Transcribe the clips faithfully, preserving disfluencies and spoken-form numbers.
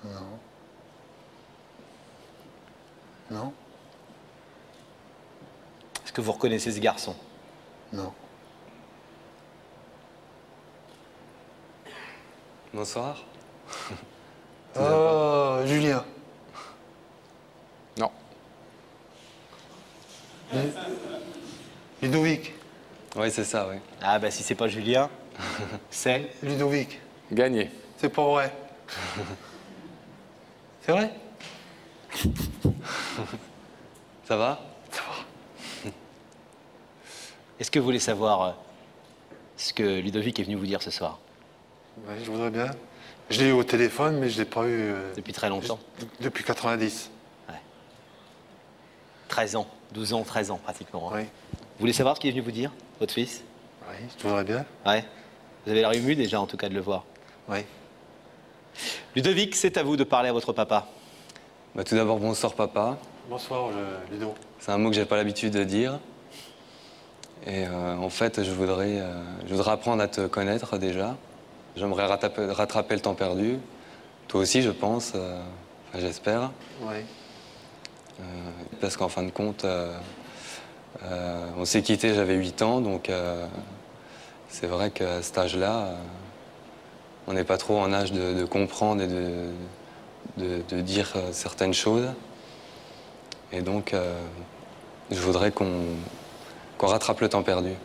Non. Non. Est-ce que vous reconnaissez ce garçon? Non. Bonsoir. Oh, Julien. Non. Ludovic. Oui, c'est ça, oui. Ah bah si c'est pas Julien, c'est... Ludovic. Gagné. C'est pas vrai. C'est vrai? Ça va? Est-ce que vous voulez savoir euh, ce que Ludovic est venu vous dire ce soir? Oui, je voudrais bien. Je l'ai eu au téléphone, mais je ne l'ai pas eu... euh, Depuis très longtemps. je- depuis quatre-vingt-dix. Ouais. treize ans, douze ans, treize ans pratiquement. Hein. Oui. Vous voulez savoir ce qu'il est venu vous dire, votre fils? Oui, je voudrais bien. Ouais. Vous avez l'air ému déjà en tout cas de le voir. Oui. Ludovic, c'est à vous de parler à votre papa. Bah, tout d'abord, bonsoir papa. Bonsoir, je- Ludo. C'est un mot que j'ai pas l'habitude de dire. Et euh, en fait, je voudrais, euh, je voudrais apprendre à te connaître déjà. J'aimerais rattraper, rattraper le temps perdu. Toi aussi, je pense. euh, enfin, j'espère. Oui. Euh, parce qu'en fin de compte, euh, euh, on s'est quitté, j'avais huit ans, donc euh, c'est vrai qu'à cet âge-là, euh, on n'est pas trop en âge de, de comprendre et de, de, de dire euh, certaines choses. Et donc, euh, je voudrais qu'on qu'on rattrape le temps perdu.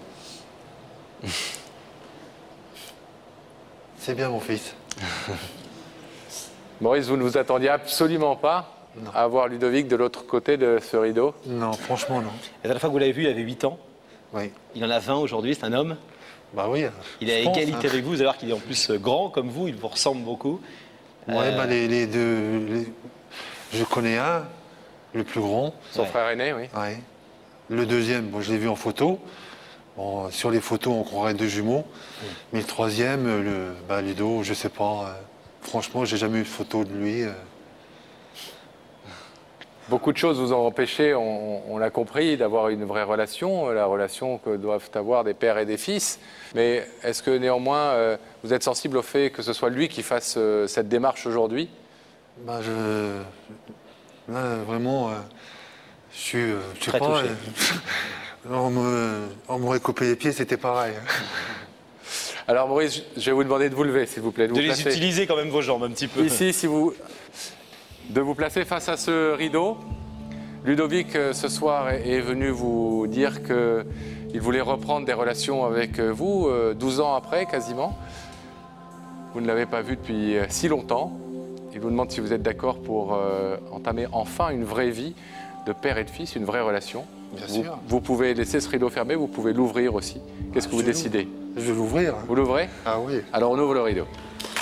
C'est bien, mon fils. Maurice, vous ne vous attendiez absolument pas Non. à voir Ludovic de l'autre côté de ce rideau? Non, franchement, non. La dernière fois que vous l'avez vu, il avait huit ans. Oui. Il en a vingt aujourd'hui, c'est un homme. Bah oui. Il est à je pense, égalité hein. avec vous, vous allez voir qu'il est en plus grand comme vous, il vous ressemble beaucoup. Ouais, Euh, bah les, les deux... les- Je connais un, le plus grand. Son Ouais. frère aîné, oui. Ouais. Le deuxième, bon, je l'ai vu en photo. Bon, sur les photos, on croirait deux jumeaux. Mais le troisième, le bah, Ludo, je sais pas. euh, franchement, j'ai jamais eu de photo de lui. euh. Beaucoup de choses vous ont empêché, on, on l'a compris, d'avoir une vraie relation, la relation que doivent avoir des pères et des fils. Mais est-ce que néanmoins, euh, vous êtes sensible au fait que ce soit lui qui fasse euh, cette démarche aujourd'hui? Bah, je... Là, vraiment, euh, je suis... euh, je sais Très pas. touché. euh, on me- on m'aurait coupé les pieds, c'était pareil. Alors Maurice, je vais vous demander de vous lever, s'il vous plaît. De, De vous les placer utiliser quand même vos jambes un petit peu. ici, si vous... de vous placer face à ce rideau. Ludovic, euh, ce soir, est est venu vous dire qu'il voulait reprendre des relations avec euh, vous, euh, douze ans après, quasiment. Vous ne l'avez pas vu depuis euh, si longtemps. Il vous demande si vous êtes d'accord pour euh, entamer enfin une vraie vie de père et de fils, une vraie relation. Bien vous, sûr. vous pouvez laisser ce rideau fermé, vous pouvez l'ouvrir aussi. Qu'est-ce que vous je l'ouvre. décidez? Je vais l'ouvrir. hein. Vous l'ouvrez? Ah oui. Alors on ouvre le rideau.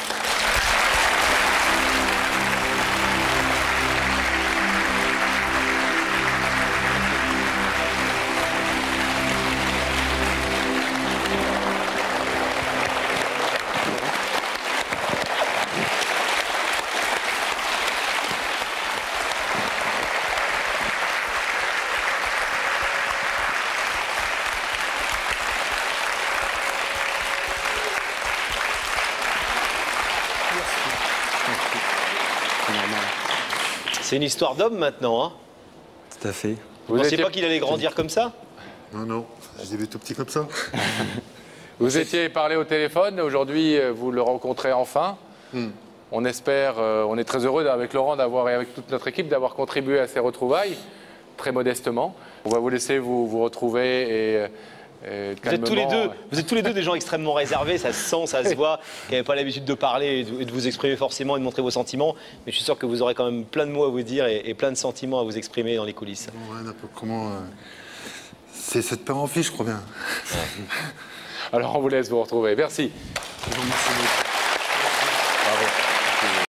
C'est une histoire d'homme maintenant. Hein. Tout à fait. Vous ne pensiez pas qu'il allait grandir comme ça? Non, non. Je l'ai vu tout petit comme ça. Vous étiez parlé au téléphone, aujourd'hui euh, vous le rencontrez enfin. Hmm. On espère, euh, on est très heureux avec Laurent d'avoir et avec toute notre équipe d'avoir contribué à ces retrouvailles, très modestement. On va vous laisser vous, vous retrouver et, et Vous êtes, tous les calmement- deux, vous êtes tous les deux des gens extrêmement réservés, ça se sent, ça se voit, qui n'avaient pas l'habitude de parler et de, et de vous exprimer forcément et de montrer vos sentiments. Mais je suis sûr que vous aurez quand même plein de mots à vous dire et, et plein de sentiments à vous exprimer dans les coulisses. Ouais, un peu comment... euh, C'est cette père en fille, je crois bien. Alors on vous laisse vous retrouver. Merci. Je vous remercie beaucoup.